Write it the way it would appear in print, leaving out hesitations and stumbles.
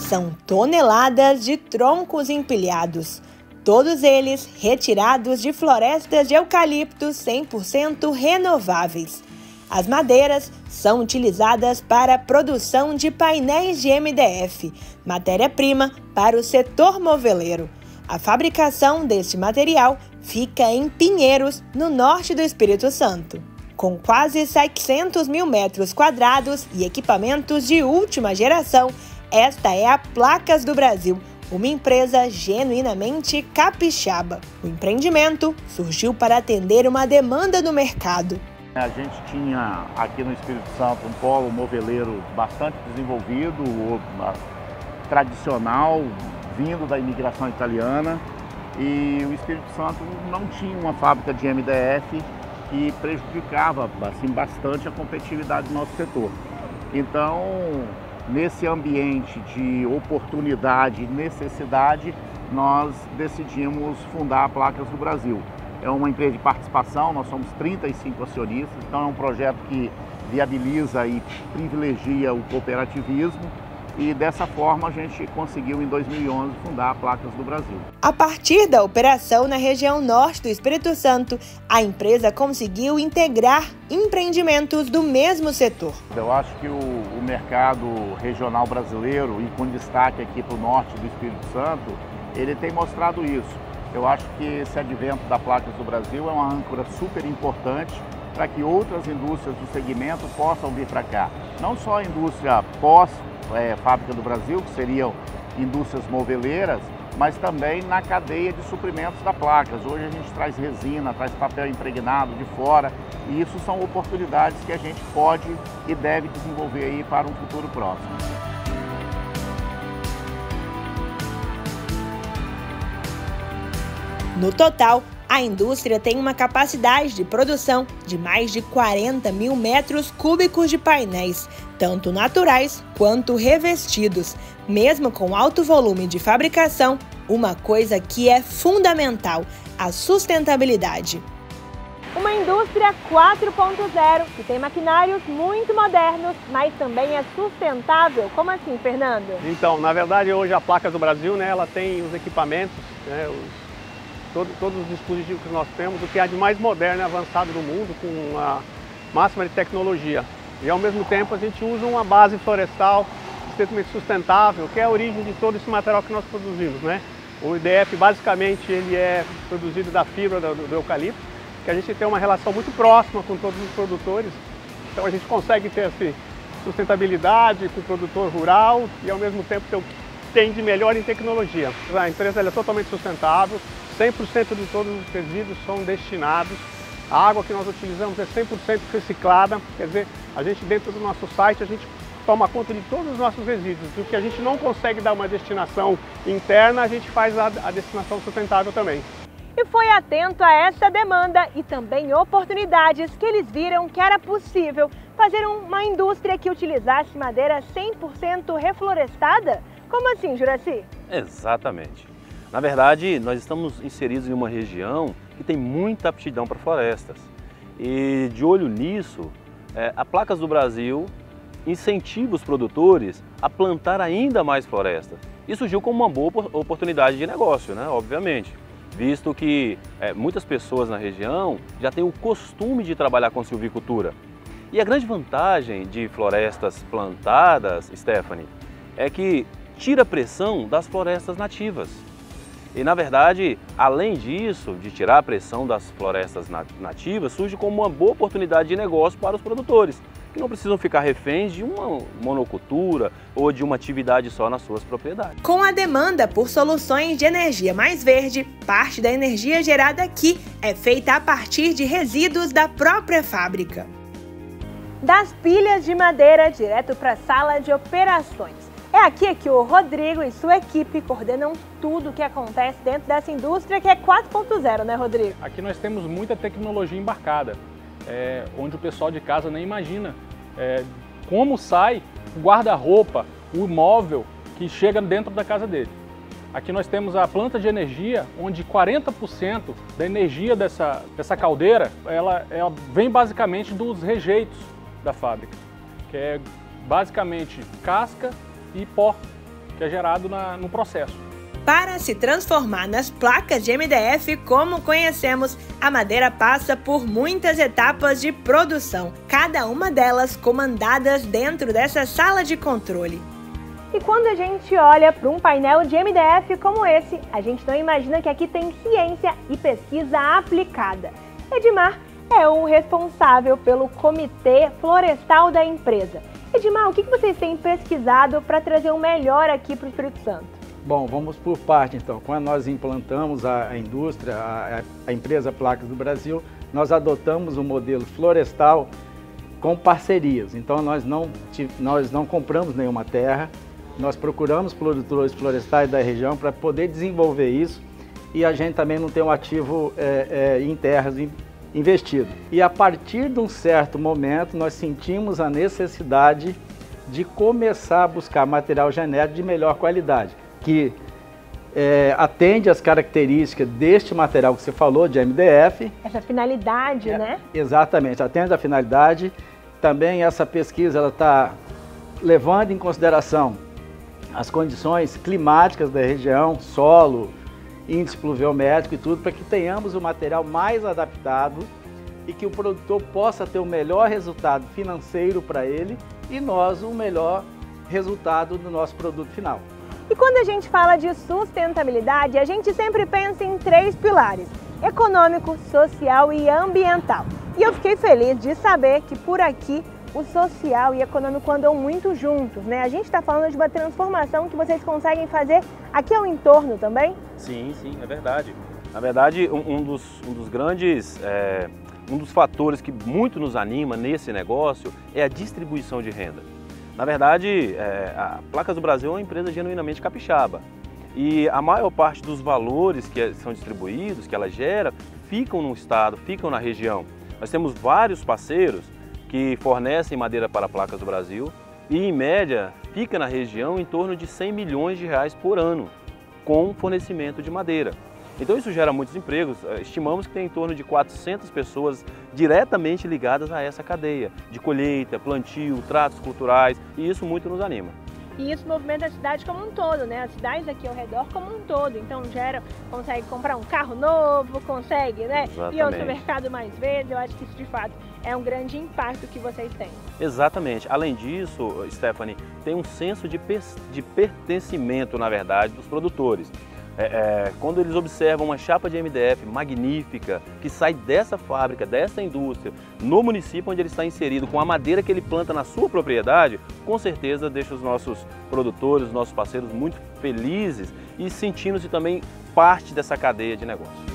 São toneladas de troncos empilhados, todos eles retirados de florestas de eucaliptos 100% renováveis. As madeiras são utilizadas para a produção de painéis de MDF, matéria-prima para o setor moveleiro. A fabricação deste material fica em Pinheiros, no norte do Espírito Santo. Com quase 700 mil metros quadrados e equipamentos de última geração, esta é a Placas do Brasil, uma empresa genuinamente capixaba. O empreendimento surgiu para atender uma demanda do mercado. A gente tinha aqui no Espírito Santo um polo moveleiro bastante desenvolvido, tradicional, vindo da imigração italiana, e o Espírito Santo não tinha uma fábrica de MDF que prejudicava assim, bastante a competitividade do nosso setor. Então, nesse ambiente de oportunidade e necessidade, nós decidimos fundar a Placas do Brasil. É uma empresa de participação, nós somos 35 acionistas, então é um projeto que viabiliza e privilegia o cooperativismo, e dessa forma a gente conseguiu em 2011 fundar a Placas do Brasil. A partir da operação na região norte do Espírito Santo, a empresa conseguiu integrar empreendimentos do mesmo setor. Eu acho que o mercado regional brasileiro, e com destaque aqui para o norte do Espírito Santo, ele tem mostrado isso. Eu acho que esse advento da Placas do Brasil é uma âncora super importante para que outras indústrias do segmento possam vir para cá. Não só a indústria pós-Fábrica do Brasil, que seriam indústrias moveleiras, mas também na cadeia de suprimentos da Placas. Hoje a gente traz resina, traz papel impregnado de fora, e isso são oportunidades que a gente pode e deve desenvolver aí para um futuro próximo. No total, a indústria tem uma capacidade de produção de mais de 40 mil metros cúbicos de painéis, tanto naturais quanto revestidos. Mesmo com alto volume de fabricação, uma coisa que é fundamental: a sustentabilidade. Uma indústria 4.0 que tem maquinários muito modernos, mas também é sustentável. Como assim, Fernando? Então, na verdade, hoje a Placas do Brasil, ela tem os equipamentos, todos os dispositivos que nós temos, o que há de mais moderno e avançado no mundo, com a máxima de tecnologia. E ao mesmo tempo a gente usa uma base florestal extremamente sustentável, que é a origem de todo esse material que nós produzimos, O IDF basicamente ele é produzido da fibra do eucalipto, que a gente tem uma relação muito próxima com todos os produtores, então a gente consegue ter assim, sustentabilidade com o produtor rural e ao mesmo tempo ter o que tem de melhor em tecnologia. A empresa é totalmente sustentável, 100% de todos os resíduos são destinados. A água que nós utilizamos é 100% reciclada, quer dizer, a gente dentro do nosso site, a gente toma conta de todos os nossos resíduos. O que a gente não consegue dar uma destinação interna, a gente faz a destinação sustentável também. E foi atento a essa demanda e também oportunidades que eles viram que era possível fazer uma indústria que utilizasse madeira 100% reflorestada? Como assim, Juraci? Exatamente. Na verdade, nós estamos inseridos em uma região que tem muita aptidão para florestas. E de olho nisso, a Placas do Brasil incentiva os produtores a plantar ainda mais florestas. E surgiu como uma boa oportunidade de negócio, obviamente, visto que muitas pessoas na região já têm o costume de trabalhar com silvicultura. E a grande vantagem de florestas plantadas, Stephanie, é que tira a pressão das florestas nativas. E, na verdade, além disso, de tirar a pressão das florestas nativas, surge como uma boa oportunidade de negócio para os produtores, que não precisam ficar reféns de uma monocultura ou de uma atividade só nas suas propriedades. Com a demanda por soluções de energia mais verde, parte da energia gerada aqui é feita a partir de resíduos da própria fábrica. Das pilhas de madeira direto para a sala de operações. É aqui que o Rodrigo e sua equipe coordenam tudo o que acontece dentro dessa indústria que é 4.0, né, Rodrigo? Aqui nós temos muita tecnologia embarcada, onde o pessoal de casa nem imagina como sai o guarda-roupa, o móvel que chega dentro da casa dele. Aqui nós temos a planta de energia, onde 40% da energia dessa caldeira ela vem basicamente dos rejeitos da fábrica, que é basicamente casca e pó, que é gerado no processo. Para se transformar nas placas de MDF como conhecemos, a madeira passa por muitas etapas de produção, cada uma delas comandadas dentro dessa sala de controle. E quando a gente olha para um painel de MDF como esse, a gente não imagina que aqui tem ciência e pesquisa aplicada. Edmar é o responsável pelo Comitê Florestal da empresa. Edmar, o que vocês têm pesquisado para trazer o melhor aqui para o Espírito Santo? Bom, vamos por parte então. Quando nós implantamos a indústria, a empresa Placas do Brasil, nós adotamos o modelo florestal com parcerias. Então nós não compramos nenhuma terra, nós procuramos produtores florestais da região para poder desenvolver isso e a gente também não tem um ativo em terras investido. E a partir de um certo momento nós sentimos a necessidade de começar a buscar material genético de melhor qualidade, que atende às características deste material que você falou, de MDF. Essa finalidade, né? Exatamente, atende à finalidade. Também essa pesquisa ela está levando em consideração as condições climáticas da região, solo, índice pluviométrico e tudo, para que tenhamos o material mais adaptado e que o produtor possa ter o melhor resultado financeiro para ele e nós o melhor resultado do nosso produto final. E quando a gente fala de sustentabilidade, a gente sempre pensa em 3 pilares: econômico, social e ambiental. E eu fiquei feliz de saber que por aqui o social e econômico andam muito juntos, né? A gente está falando de uma transformação que vocês conseguem fazer aqui ao entorno também? Sim, é verdade. Na verdade, um dos fatores que muito nos anima nesse negócio é a distribuição de renda. Na verdade, a Placas do Brasil é uma empresa genuinamente capixaba e a maior parte dos valores que são distribuídos, que ela gera, ficam no estado, ficam na região. Nós temos vários parceiros que fornecem madeira para a Placas do Brasil e, em média, fica na região em torno de 100 milhões de reais por ano com fornecimento de madeira. Então isso gera muitos empregos, estimamos que tem em torno de 400 pessoas diretamente ligadas a essa cadeia de colheita, plantio, tratos culturais, e isso muito nos anima. E isso movimenta a cidade como um todo, né? As cidades aqui ao redor como um todo. Então consegue comprar um carro novo, consegue, né? Exatamente. Ir ao supermercado mais vezes. Eu acho que isso de fato é um grande impacto que vocês têm. Exatamente. Além disso, Stephanie, tem um senso de pertencimento, na verdade, dos produtores. Quando eles observam uma chapa de MDF magnífica que sai dessa fábrica, dessa indústria, no município onde ele está inserido, com a madeira que ele planta na sua propriedade, com certeza deixa os nossos produtores, os nossos parceiros muito felizes e sentindo-se também parte dessa cadeia de negócio.